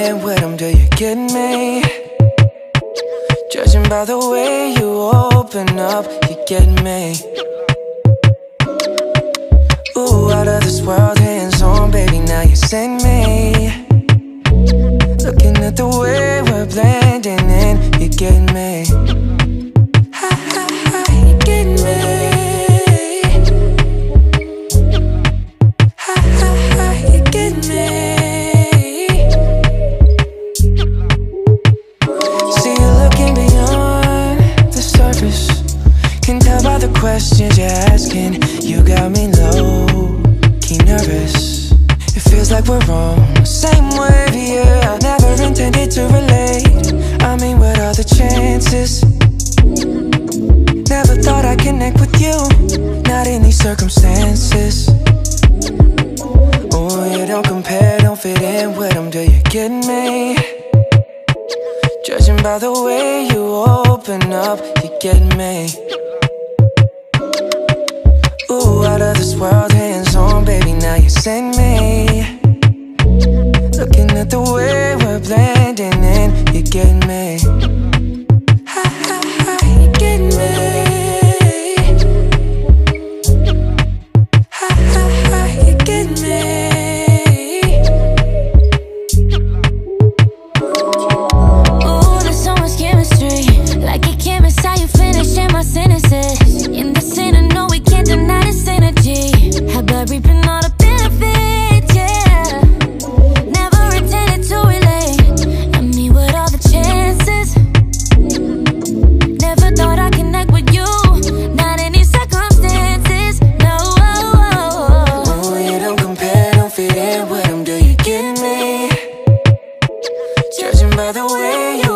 in with them, do you get me? Judging by the way you open up, you get me. Ooh, out of this world, hands on, baby, now you send me. Looking at the way we're blending in, you get me. Ha ha ha, you get me. Ha ha ha, you get me. See you looking beyond the surface. Can tell by the questions you're asking. You got me low, key nervous. It feels like we're on the same wave, yeah. Never intended to relate. I mean, what are the chances? Never thought I'd connect with you, not in these circumstances. Oh, you don't compare, don't fit in with them, do you get me? Judging by the way you open up, you get me. Ooh, out of this world, hands on, baby, now you send me. Looking at the way we're blending in, you get me. Ha ha ha, you get me. Ha ha ha, you get me. Ooh, there's so much chemistry. Like a chemist, how you finishing my sentences. In the center, no, we can't deny this energy. How about reaping all the benefits, yeah. Never intended to relate. I mean, what are the chances? Never thought I'd connect with you, not in these circumstances, no. Oh, you don't compare, don't fit in with them, do you get me? Judging by the way you